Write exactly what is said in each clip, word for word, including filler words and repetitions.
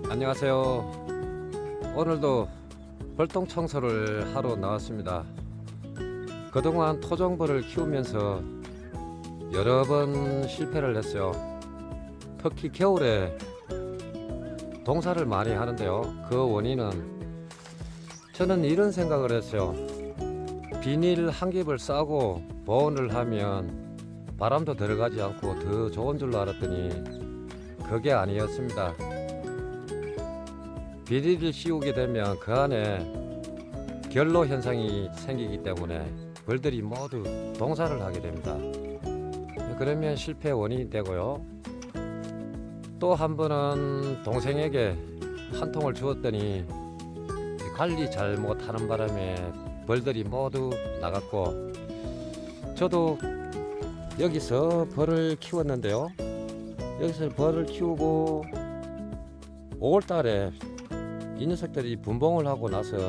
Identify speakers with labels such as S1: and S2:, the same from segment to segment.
S1: 안녕하세요. 오늘도 벌통 청소를 하러 나왔습니다. 그동안 토종벌을 키우면서 여러 번 실패를 했어요. 특히 겨울에 동사를 많이 하는데요, 그 원인은 저는 이런 생각을 했어요. 비닐 한 겹을 싸고 보온을 하면 바람도 들어가지 않고 더 좋은 줄로 알았더니 그게 아니었습니다. 비닐을 씌우게 되면 그 안에 결로 현상이 생기기 때문에 벌들이 모두 동사를 하게 됩니다. 그러면 실패 원인이 되고요. 또 한 번은 동생에게 한 통을 주었더니 관리 잘 못하는 바람에 벌들이 모두 나갔고, 저도 여기서 벌을 키웠는데요, 여기서 벌을 키우고 오월 달에 이 녀석들이 분봉을 하고 나서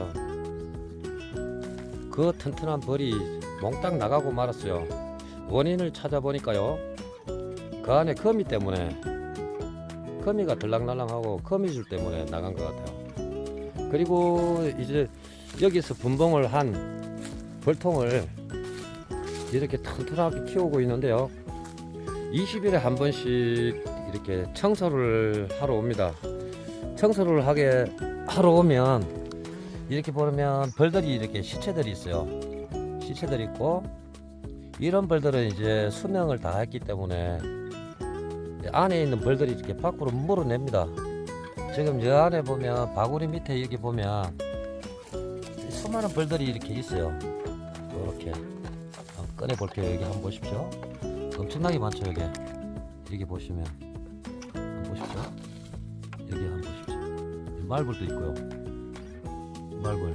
S1: 그 튼튼한 벌이 몽땅 나가고 말았어요. 원인을 찾아보니까요, 그 안에 거미 때문에, 거미가 들락날락하고 거미줄 때문에 나간 것 같아요. 그리고 이제 여기서 분봉을 한 벌통을 이렇게 튼튼하게 키우고 있는데요, 이십 일에 한 번씩 이렇게 청소를 하러 옵니다. 청소를 하게 하러 오면 이렇게 보면 벌들이 이렇게 시체들이 있어요. 시체들이 있고, 이런 벌들은 이제 수명을 다 했기 때문에 안에 있는 벌들이 이렇게 밖으로 물어냅니다. 지금 저 안에 보면 바구니 밑에 여기 보면 수많은 벌들이 이렇게 있어요. 이렇게 한번 꺼내 볼게요. 여기 한번 보십시오. 엄청나게 많죠. 여기 여기 보시면 한번 보십시오. 여기 한번 보십시오. 말벌도 있고요. 말벌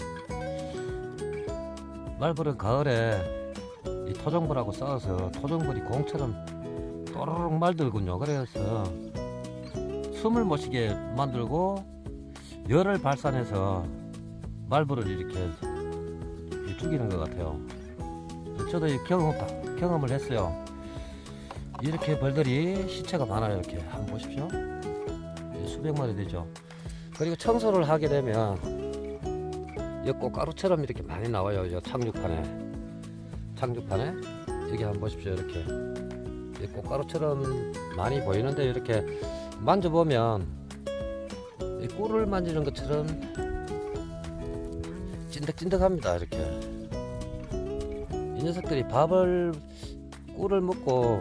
S1: 말벌은 가을에 이 토종벌하고 싸워서 토종벌이 공처럼 또르륵 말들군요. 그래서 숨을 못 쉬게 만들고 열을 발산해서 말벌을 이렇게 죽이는 것 같아요. 저도 경험, 경험을 했어요. 이렇게 벌들이 시체가 많아요. 이렇게 한번 보십시오. 수백 마리 되죠. 그리고 청소를 하게 되면 이 꽃가루처럼 이렇게 많이 나와요. 이 착륙판에 착륙판에 여기 한번 보십시오. 이렇게 이 꽃가루처럼 많이 보이는데, 이렇게 만져보면 이 꿀을 만지는 것처럼 찐득찐득합니다. 이렇게 이 녀석들이 밥을 꿀을 먹고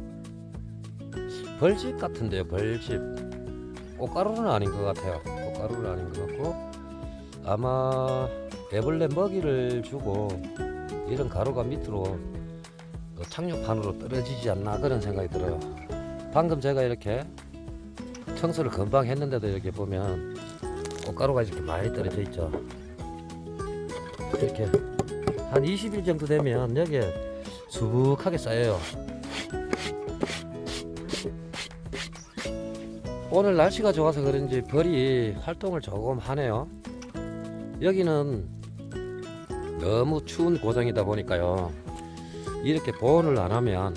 S1: 벌집 같은데요. 벌집. 꽃가루는 아닌 것 같아요. 꽃가루는 아닌 것 같고, 아마 애벌레 먹이를 주고 이런 가루가 밑으로 착륙판으로 떨어지지 않나, 그런 생각이 들어요. 방금 제가 이렇게 청소를 금방 했는데도 이렇게 보면 꽃가루가 이렇게 많이 떨어져 있죠. 이렇게 한 이십 일 정도 되면 여기에 수북하게 쌓여요. 오늘 날씨가 좋아서 그런지 벌이 활동을 조금 하네요. 여기는 너무 추운 고장이다 보니까요, 이렇게 보온을 안 하면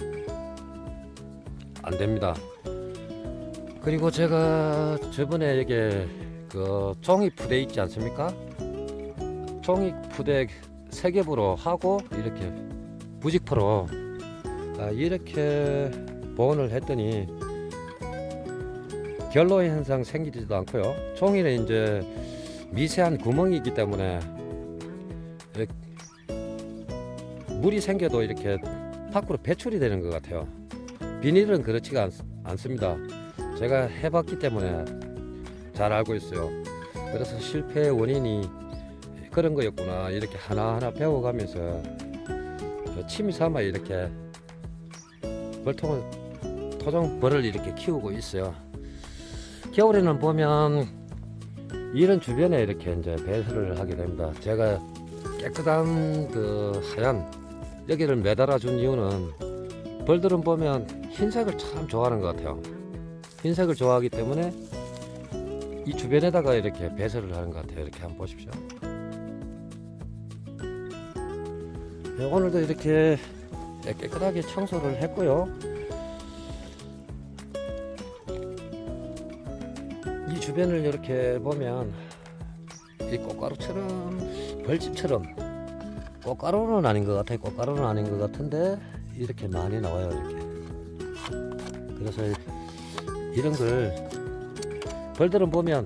S1: 안 됩니다. 그리고 제가 저번에 여기 그 종이 푸대 있지 않습니까? 종이 푸대 세 겹으로 하고 이렇게 부직포로 이렇게 보온을 했더니 결로 현상 생기지도 않고요. 종이는 이제 미세한 구멍이 있기 때문에 물이 생겨도 이렇게 밖으로 배출이 되는 것 같아요. 비닐은 그렇지가 않, 않습니다. 제가 해봤기 때문에 잘 알고 있어요. 그래서 실패의 원인이 그런 거였구나, 이렇게 하나하나 배워가면서 취미 삼아 이렇게 벌통을, 토종벌을 이렇게 키우고 있어요. 겨울에는 보면 이런 주변에 이렇게 이제 배설을 하게 됩니다. 제가 깨끗한 그 하얀 여기를 매달아 준 이유는 벌들은 보면 흰색을 참 좋아하는 것 같아요. 흰색을 좋아하기 때문에 이 주변에다가 이렇게 배설을 하는 것 같아요. 이렇게 한번 보십시오. 네, 오늘도 이렇게 깨끗하게 청소를 했고요. 이 주변을 이렇게 보면 이 꽃가루처럼 벌집처럼, 꽃가루는 아닌 것 같아요. 꽃가루는 아닌 것 같은데 이렇게 많이 나와요. 이렇게. 그래서 이런 걸 벌들은 보면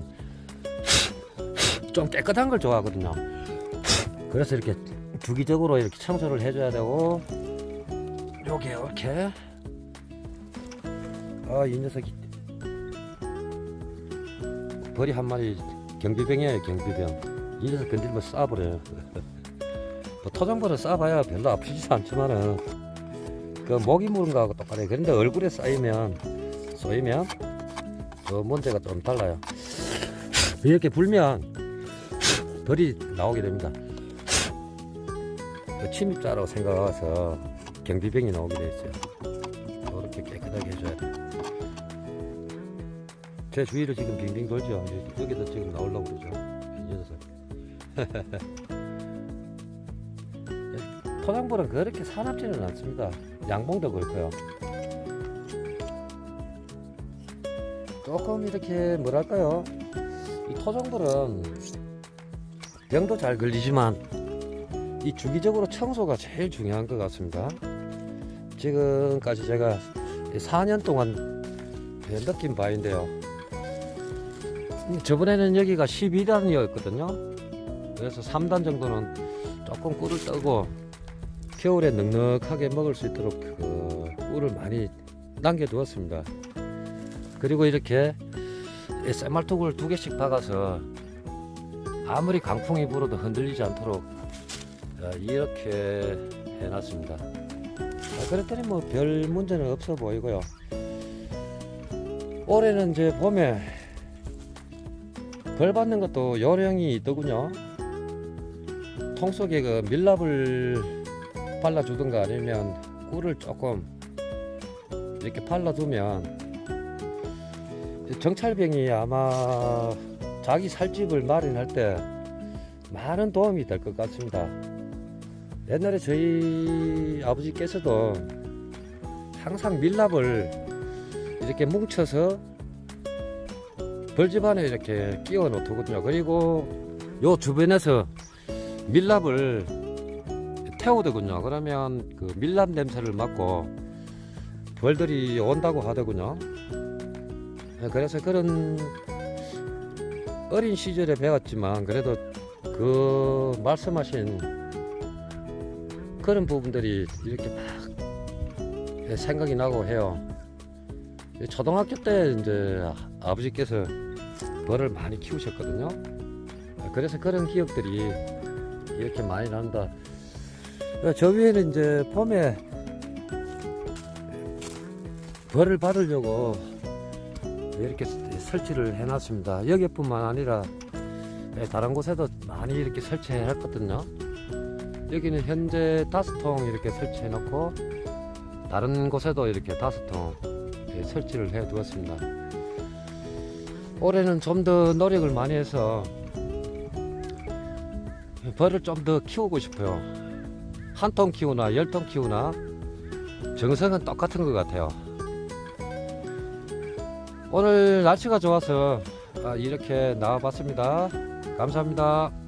S1: 좀 깨끗한 걸 좋아하거든요. 그래서 이렇게 주기적으로 이렇게 청소를 해줘야 되고, 요게 이렇게 아, 이 녀석이 벌이 한 마리 경비병이에요. 경비병. 이 녀석 건들면 쏴버려요. 뭐 토종벌은 쏴봐야 별로 아프지도 않지만은 그 모기 물은 거하고 똑같아요. 그런데 얼굴에 쌓이면 쏘이면 그 문제가 좀 달라요. 이렇게 불면 벌이 나오게 됩니다. 그 침입자라고 생각해서 경비병이 나오게 돼 있어요. 이렇게 깨끗하게 해줘야 돼요. 제 주위를 지금 빙빙 돌죠. 여기도 지금 나오려고 그러죠. 이 녀석. 토종벌은 그렇게 사납지는 않습니다. 양봉도 그렇고요. 조금 이렇게 뭐랄까요, 이 토종벌은 병도 잘 걸리지만 이 주기적으로 청소가 제일 중요한 것 같습니다. 지금까지 제가 사 년 동안 느낀 바인데요. 저번에는 여기가 십이 단이었거든요. 그래서 삼 단 정도는 조금 꿀을 떠고 겨울에 넉넉하게 먹을 수 있도록 그 꿀을 많이 남겨 두었습니다. 그리고 이렇게 쇠말뚝을 두 개씩 박아서 아무리 강풍이 불어도 흔들리지 않도록 이렇게 해놨습니다. 그랬더니 뭐 별 문제는 없어 보이고요. 올해는 이제 봄에 벌 받는 것도 요령이 있더군요. 통 속에 그 밀랍을 발라주든가 아니면 꿀을 조금 이렇게 발라두면 정찰병이 아마 자기 살집을 마련할 때 많은 도움이 될 것 같습니다. 옛날에 저희 아버지께서도 항상 밀랍을 이렇게 뭉쳐서 벌집 안에 이렇게 끼워 놓거든요. 그리고 요 주변에서 밀랍을 태우더군요. 그러면 그 밀랍 냄새를 맡고 벌들이 온다고 하더군요. 그래서 그런 어린 시절에 배웠지만 그래도 그 말씀하신 그런 부분들이 이렇게 막 생각이 나고 해요. 초등학교 때 이제 아버지께서 벌을 많이 키우셨거든요. 그래서 그런 기억들이 이렇게 많이 난다. 저 위에는 이제 봄에 벌을 받으려고 이렇게 설치를 해놨습니다. 여기뿐만 아니라 다른 곳에도 많이 이렇게 설치해 놨거든요. 여기는 현재 다섯 통 이렇게 설치해 놓고 다른 곳에도 이렇게 다섯 통 설치를 해 두었습니다. 올해는 좀 더 노력을 많이 해서 벌을 좀 더 키우고 싶어요. 한 통 키우나 열 통 키우나 정성은 똑같은 것 같아요. 오늘 날씨가 좋아서 이렇게 나와 봤습니다. 감사합니다.